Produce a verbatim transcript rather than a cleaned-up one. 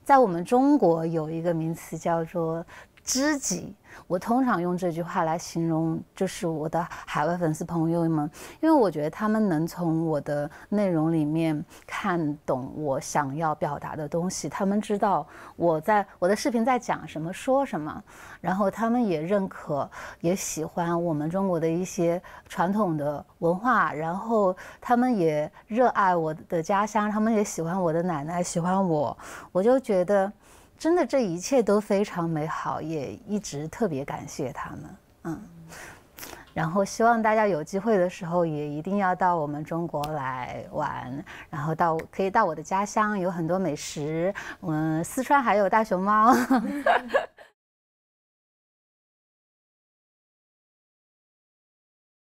在我们中国有一个名词叫做知己。我通常用这句话来形容，就是我的海外粉丝朋友们，因为我觉得他们能从我的内容里面看懂我想要表达的东西，他们知道我在我的视频在讲什么、说什么，然后他们也认可、也喜欢我们中国的一些传统的文化，然后他们也热爱我的家乡，他们也喜欢我的奶奶，喜欢我，我就觉得。真的，这一切都非常美好，也一直特别感谢他们，嗯。然后希望大家有机会的时候，也一定要到我们中国来玩，然后到可以到我的家乡，有很多美食，嗯，四川还有大熊猫。